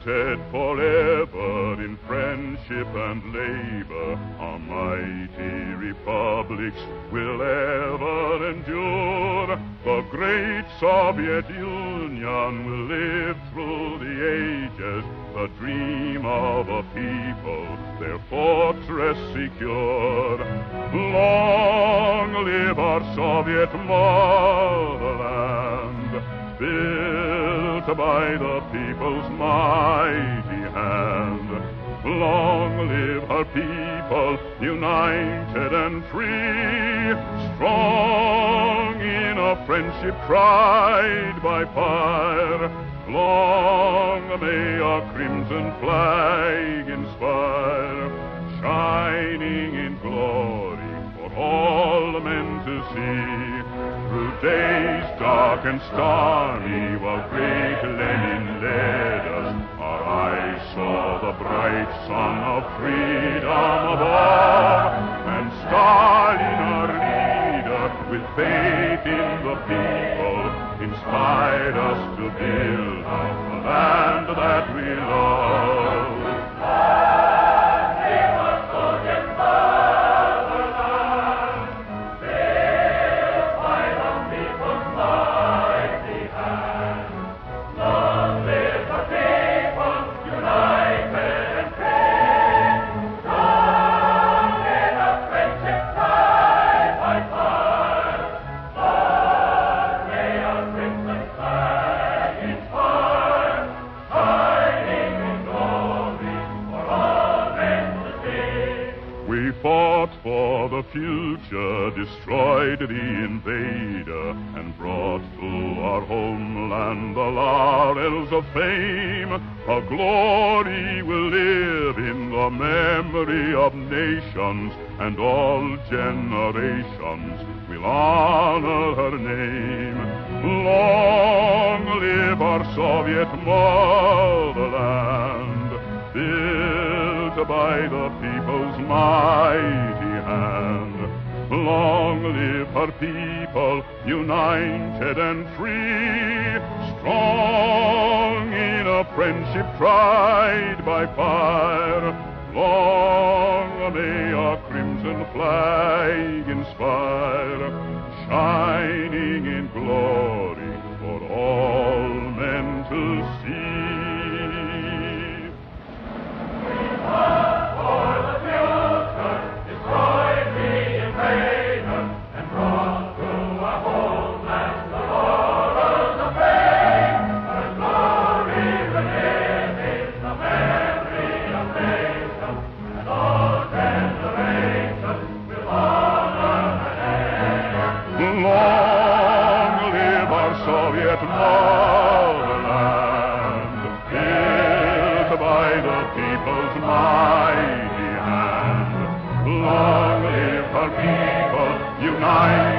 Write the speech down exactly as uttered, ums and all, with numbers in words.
united forever in friendship and labor, our mighty republics will ever endure. The great Soviet Union will live through the ages, the dream of a people, their fortress secure. Long live our Soviet motherland, built by the people's mighty hand. Long live her people, united and free, strong in a friendship tried by fire. Long may our crimson flag inspire, shining in glory for all men to see. Through days dark and stormy, while great Lenin led us, our eyes saw the bright sun of freedom above. And Stalin, our leader, with faith in the people, inspired us to build the land that we love. We fought for the future, destroyed the invader, and brought to our homeland the laurels of fame. Her glory will live in the memory of nations, and all generations will honor her name. Long live our Soviet motherland, built by the people's mighty hand. Long live her people, united and free, strong in a friendship tried by fire. Long may our crimson flag inspire, shining in glory for all men to see. Long live our Soviet motherland, built by the people's mighty hand. Long live our people, united